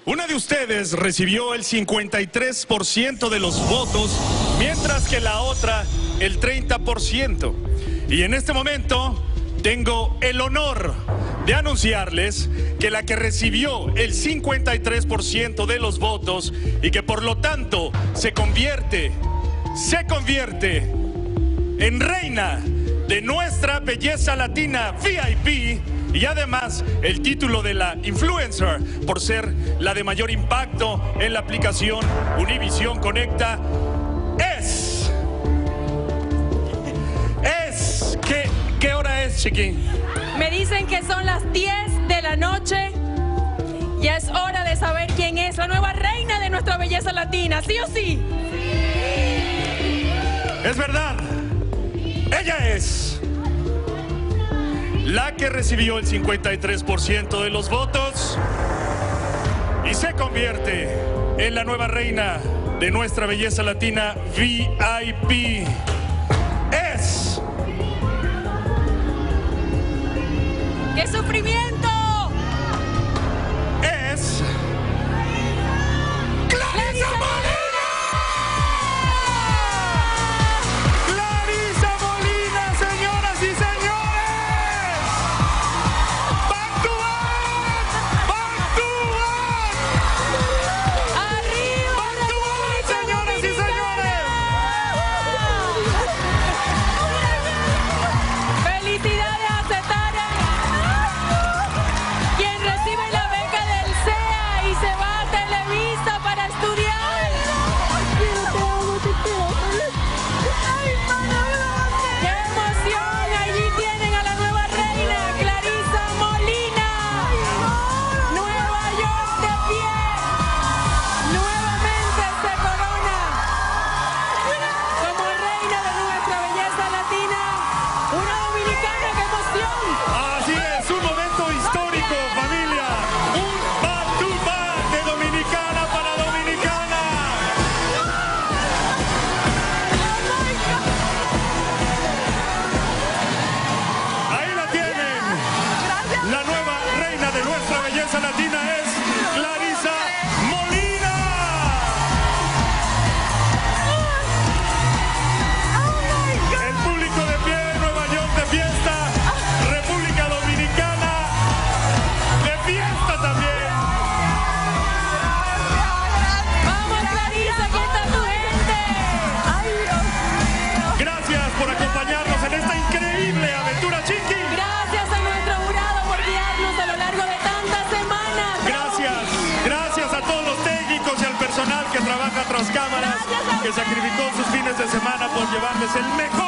Una de ustedes recibió el 53% de los votos, mientras que la otra el 30%. Y en este momento tengo el honor de anunciarles que la que recibió el 53% de los votos y que por lo tanto se convierte en reina de nuestra belleza latina VIP, y además el título de la influencer por ser la de mayor impacto en la aplicación Univisión Conecta es ¿qué hora es, Chiqui? Me dicen que son las 10 de la noche. Ya es hora de saber quién es la nueva reina de nuestra belleza latina, ¿sí o sí? Es verdad, ella es la que recibió el 53% de los votos y se convierte en la nueva reina de nuestra belleza latina VIP. Es... ¡Qué sufrimiento! Es... ¡Clarisa Molina! ¡Clarisa Molina, señoras y señores! ¡Back to back! ¡Back to back! ¡Arriba! ¡Back to back, señoras y señores! ¡Felicidades a Zetara! Quien recibe la beca del CEA y se va a Televisa para estudiar. ¡Qué emoción! Allí tienen a la nueva reina, Clarisa Molina. Nueva York de pie. Nuevamente se corona como reina de nuestra belleza latina. Una dominicana, ¡qué emoción! Así es, un momento histórico, familia. Un back to back de dominicana para dominicana. Ahí la tienen. La nueva reina de nuestra belleza latina es Clarisa Molina. El público de pie, Nueva York de fiesta, República Dominicana de fiesta también. ¡Vamos, Clarisa! ¡Aquí está tu gente! Gracias por acompañarnos en esta increíble aventura, Chiqui. Gracias a nuestro jurado por guiarnos a lo largo de tantas semanas. Gracias a todos los técnicos y al personal que trabaja tras cámaras, que sacrificó sus fines de semana por llevarles el mejor